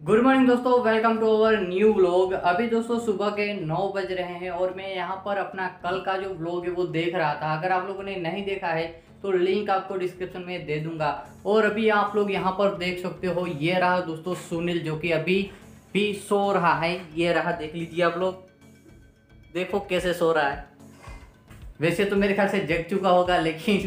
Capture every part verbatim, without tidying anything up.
Good morning दोस्तों, welcome to our new vlog. अभी दोस्तों सुबह के नौ बज रहे हैं और मैं यहाँ पर अपना कल का जो व्लॉग है वो देख रहा था। अगर आप लोगों ने नहीं देखा है तो लिंक आपको डिस्क्रिप्शन में दे दूंगा। और अभी आप लोग यहाँ पर देख सकते हो, ये रहा दोस्तों सुनील, जो कि अभी भी सो रहा है। ये रहा, देख लीजिए आप लोग, देखो कैसे सो रहा है। वैसे तो मेरे ख्याल से जग चुका होगा,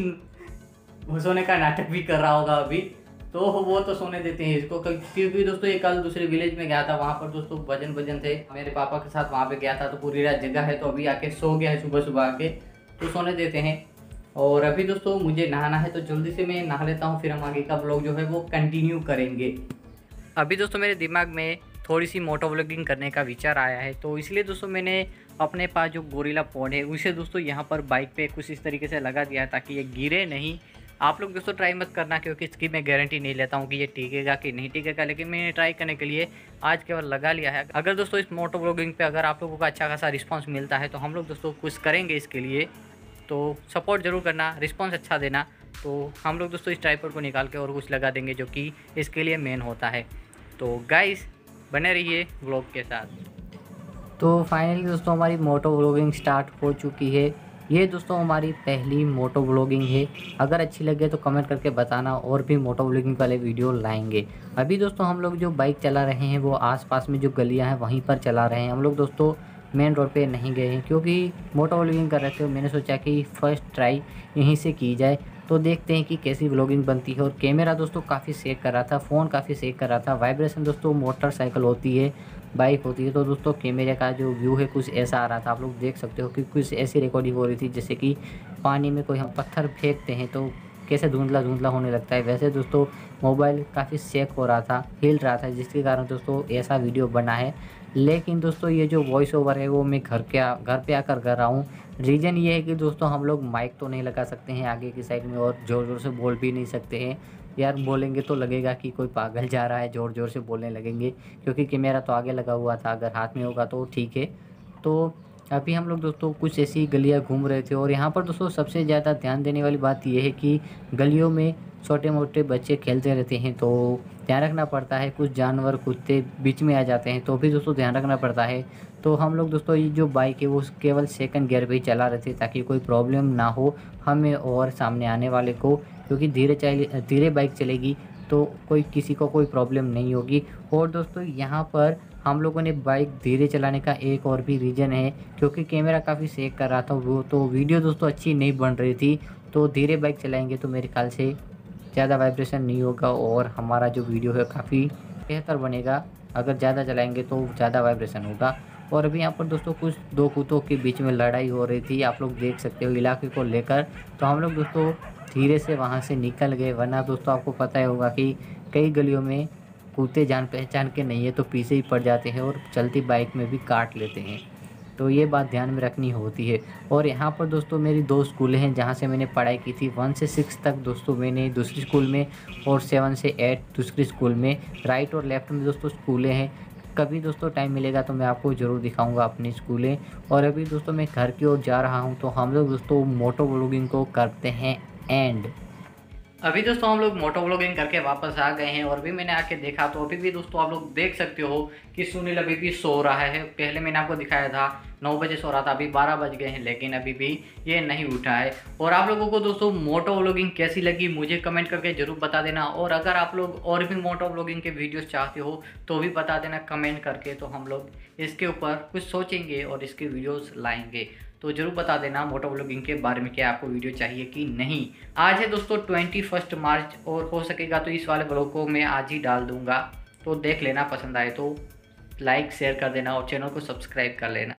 लेकिन सोने का नाटक भी कर रहा होगा अभी, तो वो तो सोने देते हैं इसको। क्योंकि दोस्तों ये कल दूसरे विलेज में गया था, वहाँ पर दोस्तों भजन भजन थे, मेरे पापा के साथ वहाँ पे गया था, तो पूरी रात जगह है, तो अभी आके सो गया है सुबह सुबह आके, तो सोने देते हैं। और अभी दोस्तों मुझे नहाना है, तो जल्दी से मैं नहा लेता हूँ, फिर हम आगे का ब्लॉग जो है वो कंटिन्यू करेंगे। अभी दोस्तों मेरे दिमाग में थोड़ी सी मोटो व्लॉगिंग करने का विचार आया है, तो इसलिए दोस्तों मैंने अपने पास जो गोरिल्ला पॉड है उसे दोस्तों यहाँ पर बाइक पे कुछ इस तरीके से लगा दिया है ताकि ये गिरे नहीं। आप लोग दोस्तों ट्राई मत करना, क्योंकि इसकी मैं गारंटी नहीं लेता हूँ कि ये टिकेगा कि नहीं टिकेगा, लेकिन मैंने ट्राई करने के लिए आज केवल लगा लिया है। अगर दोस्तों इस मोटो व्लॉगिंग पे अगर आप लोगों का अच्छा खासा रिस्पांस मिलता है तो हम लोग दोस्तों कुछ करेंगे इसके लिए, तो सपोर्ट ज़रूर करना, रिस्पॉन्स अच्छा देना, तो हम लोग दोस्तों इस ट्राइपॉड को निकाल के और कुछ लगा देंगे जो कि इसके लिए मेन होता है। तो गाइस बने रहिए व्लॉग के साथ। तो फाइनली दोस्तों हमारी मोटो व्लॉगिंग स्टार्ट हो चुकी है। ये दोस्तों हमारी पहली मोटो व्लॉगिंग है। अगर अच्छी लगे तो कमेंट करके बताना, और भी मोटो व्लॉगिंग वाले वीडियो लाएंगे। अभी दोस्तों हम लोग जो बाइक चला रहे हैं वो आसपास में जो गलियां हैं वहीं पर चला रहे हैं। हम लोग दोस्तों मेन रोड पे नहीं गए हैं, क्योंकि मोटो व्लॉगिंग कर रहे थे। मैंने सोचा कि फ़र्स्ट ट्राई यहीं से की जाए, तो देखते हैं कि कैसी व्लॉगिंग बनती है। और कैमरा दोस्तों काफ़ी सेक कर रहा था, फ़ोन काफ़ी सेक कर रहा था। वाइब्रेशन दोस्तों मोटरसाइकिल होती है, बाइक होती है, तो दोस्तों कैमरे का जो व्यू है कुछ ऐसा आ रहा था। आप लोग देख सकते हो कि कुछ ऐसी रिकॉर्डिंग हो रही थी जैसे कि पानी में कोई हम पत्थर फेंकते हैं तो कैसे धुंधला धुंधला होने लगता है, वैसे दोस्तों मोबाइल काफ़ी सेक हो रहा था, हिल रहा था, जिसके कारण दोस्तों ऐसा वीडियो बना है। लेकिन दोस्तों ये जो वॉइस ओवर है वो मैं घर के घर पे आकर कर रहा हूँ। रीज़न ये है कि दोस्तों हम लोग माइक तो नहीं लगा सकते हैं आगे की साइड में, और ज़ोर ज़ोर से बोल भी नहीं सकते हैं। यार बोलेंगे तो लगेगा कि कोई पागल जा रहा है, ज़ोर ज़ोर से बोलने लगेंगे, क्योंकि कैमरा तो आगे लगा हुआ था। अगर हाथ में होगा तो ठीक है। तो अभी हम लोग दोस्तों कुछ ऐसी गलियाँ घूम रहे थे, और यहाँ पर दोस्तों सबसे ज़्यादा ध्यान देने वाली बात यह है कि गलियों में छोटे मोटे बच्चे खेलते रहते हैं, तो ध्यान रखना पड़ता है। कुछ जानवर कुत्ते बीच में आ जाते हैं, तो भी दोस्तों ध्यान रखना पड़ता है। तो हम लोग दोस्तों ये जो बाइक है वो केवल सेकंड गियर पे ही चला रहे थे, ताकि कोई प्रॉब्लम ना हो हमें और सामने आने वाले को, क्योंकि धीरे चले धीरे बाइक चलेगी तो कोई किसी को कोई प्रॉब्लम नहीं होगी। और दोस्तों यहाँ पर हम लोगों ने बाइक धीरे चलाने का एक और भी रीज़न है, क्योंकि कैमरा काफ़ी सेक कर रहा था वो, तो वीडियो दोस्तों अच्छी नहीं बन रही थी। तो धीरे बाइक चलाएंगे तो मेरे ख्याल से ज़्यादा वाइब्रेशन नहीं होगा और हमारा जो वीडियो है काफ़ी बेहतर बनेगा। अगर ज़्यादा चलाएंगे तो ज़्यादा वाइब्रेशन होगा। और अभी यहाँ पर दोस्तों कुछ दो कुत्तों के बीच में लड़ाई हो रही थी, आप लोग देख सकते हो, इलाके को लेकर। तो हम लोग दोस्तों धीरे से वहाँ से निकल गए, वरना दोस्तों आपको पता ही होगा कि कई गलियों में कुत्ते जान पहचान के नहीं है तो पीछे ही पड़ जाते हैं और चलती बाइक में भी काट लेते हैं। तो ये बात ध्यान में रखनी होती है। और यहाँ पर दोस्तों मेरी दो स्कूलें हैं जहाँ से मैंने पढ़ाई की थी। वन से सिक्स तक दोस्तों मैंने दूसरी स्कूल में, और सेवन से एट दूसरी स्कूल में। राइट और लेफ़्ट में दोस्तों स्कूलें हैं। कभी दोस्तों टाइम मिलेगा तो मैं आपको ज़रूर दिखाऊंगा अपनी स्कूलें। और अभी दोस्तों मैं घर की ओर जा रहा हूँ, तो हम लोग दोस्तों मोटो व्लॉगिंग को करते हैं एंड। अभी दोस्तों हम लोग मोटो व्लॉगिंग करके वापस आ गए हैं, और भी मैंने आके देखा तो अभी भी दोस्तों आप लोग देख सकते हो कि सुनील अभी भी सो रहा है। पहले मैंने आपको दिखाया था नौ बजे सो रहा था, अभी बारह बज गए हैं, लेकिन अभी भी ये नहीं उठा है। और आप लोगों को दोस्तों मोटो व्लॉगिंग कैसी लगी मुझे कमेंट करके ज़रूर बता देना। और अगर आप लोग और भी मोटो व्लॉगिंग के वीडियोस चाहते हो तो भी बता देना कमेंट करके, तो हम लोग इसके ऊपर कुछ सोचेंगे और इसके वीडियोस लाएंगे। तो ज़रूर बता देना मोटो व्लॉगिंग के बारे में, क्या आपको वीडियो चाहिए कि नहीं। आज है दोस्तों ट्वेंटी फर्स्ट मार्च, और हो सकेगा तो इस वाले ब्लॉग को मैं आज ही डाल दूंगा, तो देख लेना। पसंद आए तो लाइक शेयर कर देना और चैनल को सब्सक्राइब कर लेना।